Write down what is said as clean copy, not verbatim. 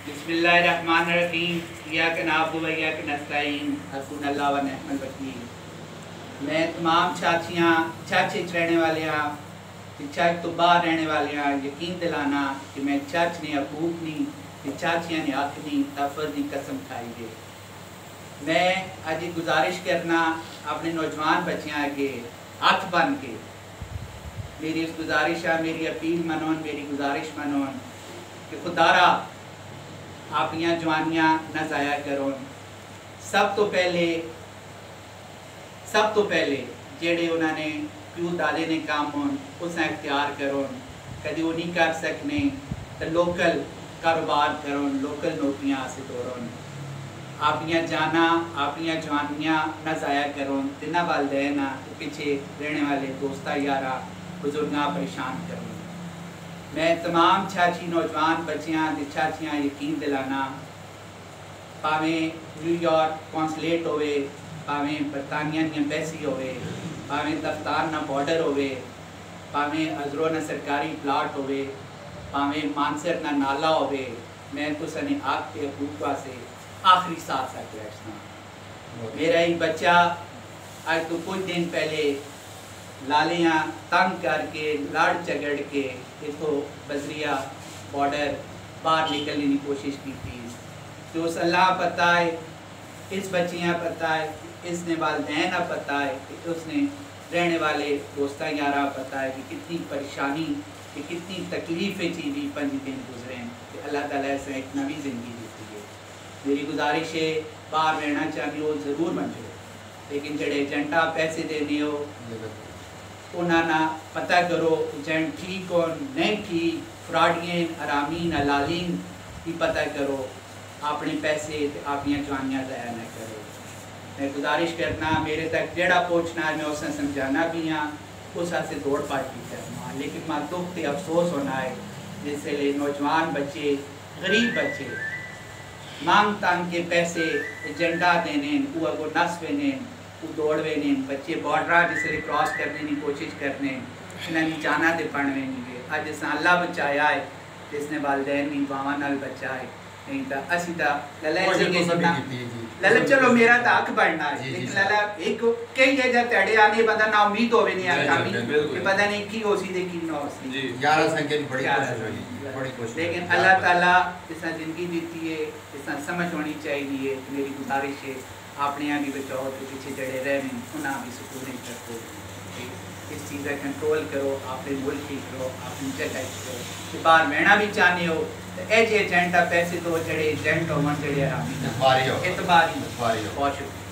बिस्मिल्लाहिर्रहमानिर्रहीम इय्याक नअबुदु व इय्याक नस्तईन हस्बुनल्लाह व निअमल वकील। मैं तमाम चाचियाँ चाचे रहने वाले चर्च तो बाहर रहने वाले यकीन दिलाना कि मैं चर्च ने हकूक नहीं कि चाचियाँ ने हक नहीं तफर की कसम खाई गए। मैं अज गुजारिश करना अपने नौजवान बच्चियाँ अगे हथ बन के मेरी इस गुजारिश है, मेरी अपील मनोन, मेरी गुजारिश मनोन कि खुदारा आपनियाँ जवानियाँ न ज़ाया करो। सब तो पहले जेड़े उन्होंने प्यू दादे ने काम होन उस इख्तियार करो। कभी वो नहीं कर सकने तो लोकल कारोबार करो, लोकल नौकरियाँ हासिल करो। आपनियाँ जाना आपनियाँ जवानियाँ न ज़ाया करो। तिना वालदैन पीछे रहने वाले दोस्ता यारा बुजुर्गां परेशान करो। मैं तमाम चाची नौजवान बच्चियाँ चाचियाँ यकीन दिलाना भावें न्यूयॉर्क कौंसलेट होवे, भावें बरतानिया दी एम्बेसी होवे, भावें दफ्तार ना बॉर्डर होवे, भावें अजरो ना सरकारी प्लाट होवे, भावें मानसर ना नाला होवे, मैं तुसने आग के हकूक वास्ते आखिरी साथ तक बैठना। मेरा एक बच्चा आज तो कुछ दिन पहले लालियाँ तंग करके लड़ झगड़ के इतो बजरिया बॉर्डर बाहर निकलने की कोशिश की थी। तो उस अल्लाह पता है, इस बच्चियाँ पता है, इसने वालदैन पता है कि उसने रहने वाले दोस्ता यारा पता है कि कितनी परेशानी कि कितनी तकलीफ़ें चीज़ी 5 दिन गुजरे कि अल्लाह ताला से एक नवी ज़िंदगी देती है। मेरी गुजारिश है बाहर रहना चाहते हो ज़रूर बन जाओ, लेकिन जड़े एजेंटा पैसे देने हो उन्होंने पता करो एजेंट ठीक हो नहीं ठीक, फ्रॉडियन हरामीन हलालीन की पता करो। अपने पैसे अपनियाँ जवानियाँ ज़ाया न करो। मैं गुजारिश करना मेरे तक जेड़ा पहुँचना है मैं उसे समझाना भी हाँ, उस से दौड़ पार्टी करना। लेकिन मैं दुख से अफसोस होना है जिससे नौजवान बच्चे गरीब बच्चे मांग तांग के पैसे एजेंडा देने वो अगो नस वेने वो दौड़ वेने बच्चे बॉर्डर जिससे क्रॉस करने की कोशिश करने इन्हें जाना दे पढ़ने नहीं। अज अस अल्लाह बचाया है जिसने वालदैन नहीं बावां नाल बचा है, नहीं तो असी तो लला चलो मेरा तो हक बनना है, लेकिन लला एक कई है जब तेरे आने बंदा ना उम्मीद होवे नहीं आता कि पता नहीं की होसी दे की ना होसी 11 संख्या की बड़ी कोशिश, लेकिन अल्लाह ताला जिस जिंदगी देती है जिस समझ होनी चाहिए। मेरी गुजारिश है अपने यहाँ भी बचाओ तो पीछे जड़े रह रहे उन्हें भी सुकून रखो, इस चीज़ का कंट्रोल करो, अपने मुल्क की करो, अपनी जगह करो। कि बाहर रहना भी चाहते हो तो एजेंट पैसे दो जड़े एजेंट हो जड़े एतबारी बहुत शुक्रिया।